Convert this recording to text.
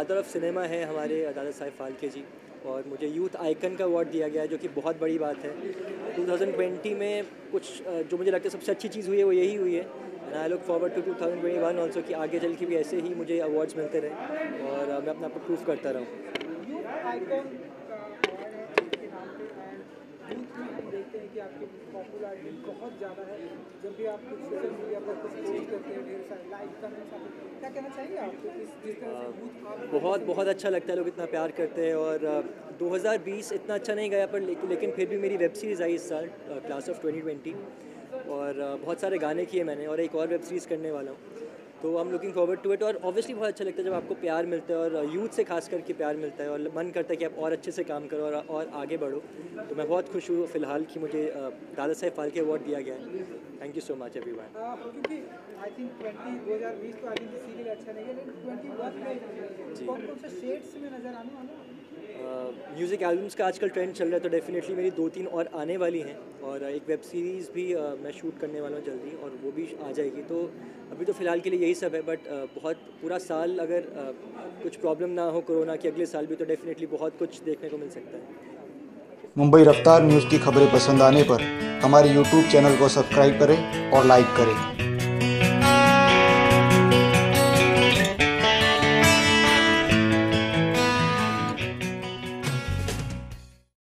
Father of cinema है हमारे दादा साहब फाल्के जी, और मुझे यूथ आइकन का अवार्ड दिया गया है, जो कि बहुत बड़ी बात है। 2020 में कुछ जो मुझे लगता है सबसे अच्छी चीज़ हुई है वो यही हुई है, and I look forward to 2021 also कि आगे चल के भी ऐसे ही मुझे अवार्ड्स मिलते रहे और मैं अपने आप को प्रूव करता रहूँ। यूथ आइकॉन का अवार्ड है आपके नाम पे, एंड यूथ में हम देखते हैं कि आपकी पॉपुलैरिटी बहुत ज़्यादा है। जब भी आप कुछ सोशल मीडिया पर कुछ पोस्ट करते हैं, ढेर सारे लाइक कमेंट्स आते हैं, क्या कहना चाहिए आपको जिस तरह से यूथ आप बहुत अच्छा लगता है, लोग इतना प्यार करते हैं। और 2020 इतना अच्छा नहीं गया, पर लेकिन फिर भी मेरी वेब सीरीज़ आई इस साल, क्लास ऑफ 2020, और बहुत सारे गाने किए मैंने, और एक और वेब सीरीज़ करने वाला हूँ, तो I am looking forward to it. और ऑब्वियसली बहुत अच्छा लगता है जब आपको प्यार मिलता है, और यूथ से खास करके प्यार मिलता है, और मन करता है कि आप और अच्छे से काम करो और आगे बढ़ो। तो मैं बहुत खुश हूँ फ़िलहाल कि मुझे दादा साहब फाल्के अवार्ड दिया गया है। Thank you so much everyone. क्योंकि आई थिंक 2020 तो आई थिंक सीरियल अच्छा नहीं है, लेकिन 21 में कौन कौन से शेड्स में नज़र आने वाला है? म्यूज़िक एल्बम्स का आजकल ट्रेंड चल रहा है, तो डेफिनेटली मेरी 2-3 और आने वाली हैं, और एक वेब सीरीज़ भी मैं शूट करने वाला हूँ जल्दी, और वो भी आ जाएगी। तो अभी तो फ़िलहाल के लिए यही सब है, बट बहुत पूरा साल अगर कुछ प्रॉब्लम ना हो कोरोना की, अगले साल भी, तो डेफिनेटली बहुत कुछ देखने को मिल सकता है। मुंबई रफ्तार न्यूज़ की खबरें पसंद आने पर हमारे YouTube चैनल को सब्सक्राइब करें और लाइक करें।